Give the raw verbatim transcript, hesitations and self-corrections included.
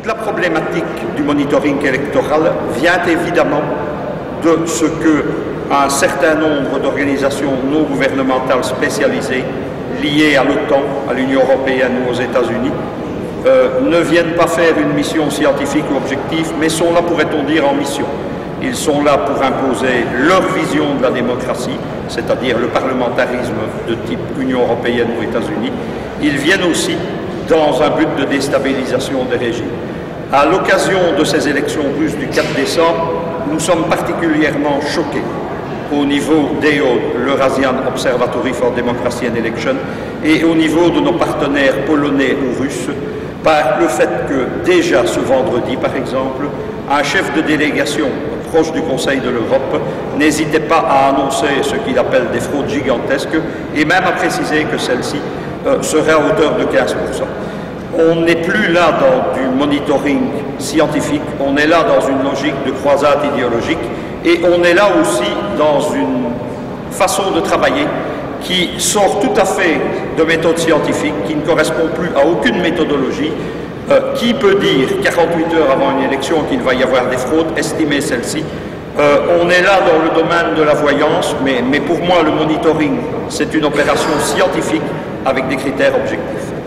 Toute la problématique du monitoring électoral vient évidemment de ce que un certain nombre d'organisations non gouvernementales spécialisées liées à l'OTAN, à l'Union européenne ou aux États-Unis euh, ne viennent pas faire une mission scientifique ou objective, mais sont là, pourrait-on dire, en mission. Ils sont là pour imposer leur vision de la démocratie, c'est-à-dire le parlementarisme de type Union européenne ou États-Unis. Ils viennent aussi dans un but de déstabilisation des régimes. À l'occasion de ces élections russes du quatre décembre, nous sommes particulièrement choqués au niveau d'E O D, l'Eurasian Observatory for Democracy and Election, et au niveau de nos partenaires polonais ou russes, par le fait que déjà ce vendredi, par exemple, un chef de délégation proche du Conseil de l'Europe n'hésitait pas à annoncer ce qu'il appelle des fraudes gigantesques et même à préciser que celles-ci euh, seraient à hauteur de quinze pour cent. On n'est plus là dans du monitoring scientifique, on est là dans une logique de croisade idéologique et on est là aussi dans une façon de travailler qui sort tout à fait de méthode scientifique, qui ne correspond plus à aucune méthodologie. Euh, qui peut dire quarante-huit heures avant une élection qu'il va y avoir des fraudes, estimer celles-ci? euh, On est là dans le domaine de la voyance, mais, mais pour moi le monitoring c'est une opération scientifique avec des critères objectifs.